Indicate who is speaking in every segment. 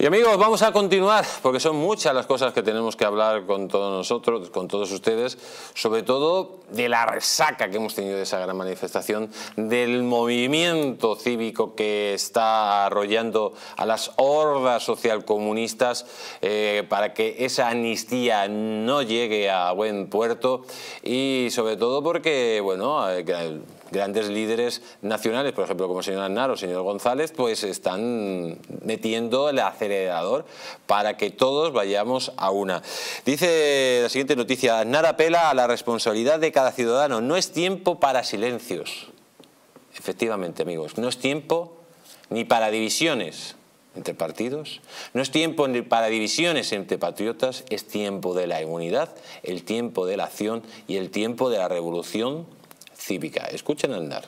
Speaker 1: Y amigos, vamos a continuar, porque son muchas las cosas que tenemos que hablar con todos nosotros, con todos ustedes, sobre todo de la resaca que hemos tenido de esa gran manifestación, del movimiento cívico que está arrollando a las hordas socialcomunistas para que esa amnistía no llegue a buen puerto, y sobre todo porque, bueno, grandes líderes nacionales, por ejemplo, como el señor Aznar o el señor González, pues están metiendo el acelerador para que todos vayamos a una. Dice la siguiente noticia: Aznar apela a la responsabilidad de cada ciudadano. No es tiempo para silencios. Efectivamente, amigos, no es tiempo ni para divisiones entre partidos, no es tiempo ni para divisiones entre patriotas, es tiempo de la unidad, el tiempo de la acción y el tiempo de la revolución cívica. Escuchen a Aznar.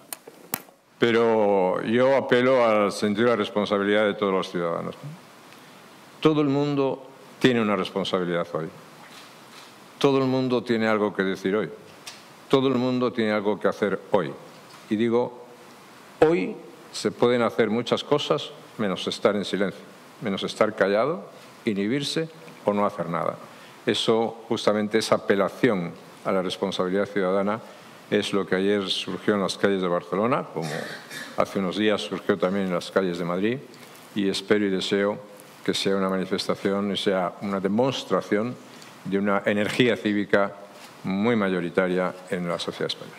Speaker 2: Pero yo apelo al sentido de la responsabilidad de todos los ciudadanos. Todo el mundo tiene una responsabilidad hoy. Todo el mundo tiene algo que decir hoy. Todo el mundo tiene algo que hacer hoy. Y digo, hoy se pueden hacer muchas cosas menos estar en silencio, menos estar callado, inhibirse o no hacer nada. Eso, justamente esa apelación a la responsabilidad ciudadana, es lo que ayer surgió en las calles de Barcelona, como hace unos días surgió también en las calles de Madrid, y espero y deseo que sea una manifestación y sea una demostración de una energía cívica muy mayoritaria en la sociedad española.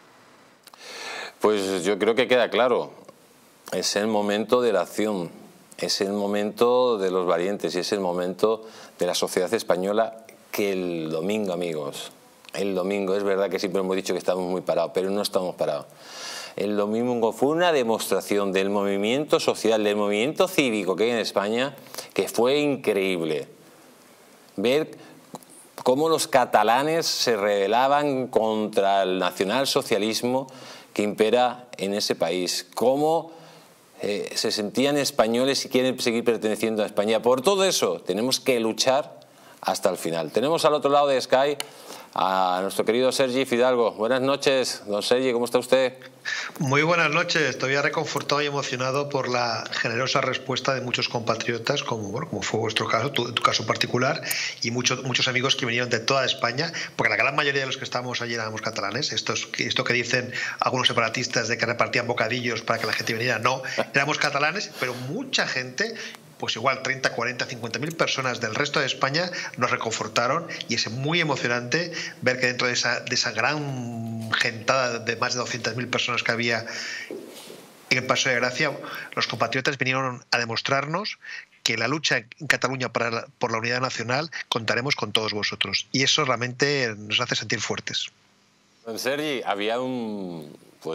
Speaker 1: Pues yo creo que queda claro, es el momento de la acción, es el momento de los valientes y es el momento de la sociedad española, que el domingo, amigos, el domingo, es verdad que siempre hemos dicho que estamos muy parados, pero no estamos parados. El domingo fue una demostración del movimiento social, del movimiento cívico que hay en España, que fue increíble. Ver cómo los catalanes se rebelaban contra el nacionalsocialismo que impera en ese país, cómo se sentían españoles y quieren seguir perteneciendo a España. Por todo eso tenemos que luchar hasta el final. Tenemos al otro lado de Sky a nuestro querido Sergi Fidalgo. Buenas noches, don Sergi, ¿cómo está usted?
Speaker 3: Muy buenas noches, todavía reconfortado y emocionado por la generosa respuesta de muchos compatriotas, como fue vuestro caso, tu caso particular, y muchos amigos que vinieron de toda España, porque la gran mayoría de los que estábamos allí éramos catalanes. Esto que dicen algunos separatistas de que repartían bocadillos para que la gente viniera, no, éramos catalanes, pero mucha gente, pues igual 30, 40, 50.000 personas del resto de España nos reconfortaron, y es muy emocionante ver que dentro de esa gran gentada de más de 200.000 personas que había en el Paseo de Gracia, los compatriotas vinieron a demostrarnos que la lucha en Cataluña por la unidad nacional contaremos con todos vosotros, y eso realmente nos hace sentir fuertes.
Speaker 1: Don Sergi, había un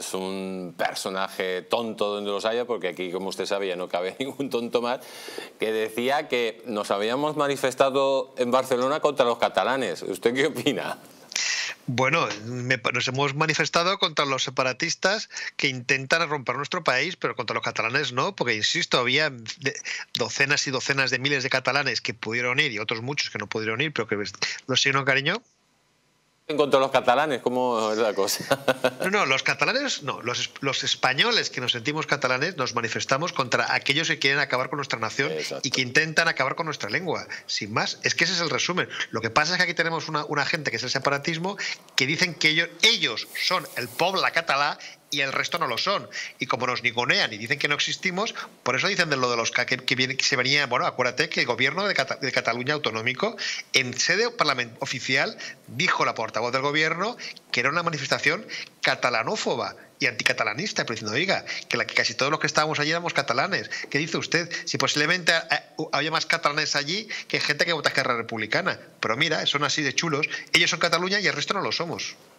Speaker 1: personaje tonto donde los haya, porque aquí, como usted sabe, ya no cabe ningún tonto más, que decía que nos habíamos manifestado en Barcelona contra los catalanes. ¿Usted qué opina?
Speaker 3: Bueno, nos hemos manifestado contra los separatistas que intentan romper nuestro país, pero contra los catalanes no, porque, insisto, había docenas y docenas de miles de catalanes que pudieron ir y otros muchos que no pudieron ir, pero que los siguen cariño.
Speaker 1: Contra los catalanes, ¿cómo es la cosa?
Speaker 3: No, los catalanes no, los españoles que nos sentimos catalanes nos manifestamos contra aquellos que quieren acabar con nuestra nación. Exacto. Y que intentan acabar con nuestra lengua, sin más. Es que ese es el resumen. Lo que pasa es que aquí tenemos una gente que es el separatismo, que dicen que ellos son el poble català y el resto no lo son. Y como nos ningunean y dicen que no existimos, por eso dicen de lo de los que se venía. Bueno, acuérdate que el gobierno de Cataluña autonómico, en sede oficial, dijo la portavoz del gobierno que era una manifestación catalanófoba y anticatalanista, pero diciendo, oiga, que casi todos los que estábamos allí éramos catalanes. ¿Qué dice usted? Si posiblemente había más catalanes allí que gente que vota Esquerra Republicana. Pero mira, son así de chulos. Ellos son Cataluña y el resto no lo somos.